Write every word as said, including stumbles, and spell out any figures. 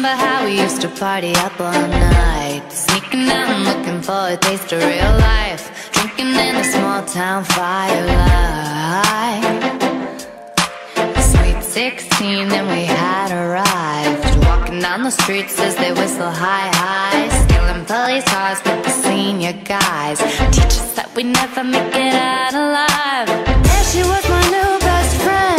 remember how we used to party up all night, sneaking out and looking for a taste of real life, drinking in a small town firelight. Sweet sixteen and we had arrived, walking down the streets as they whistle high high, stealing police cars with the senior guys, teach us that we never make it out alive. There she was, my new best friend.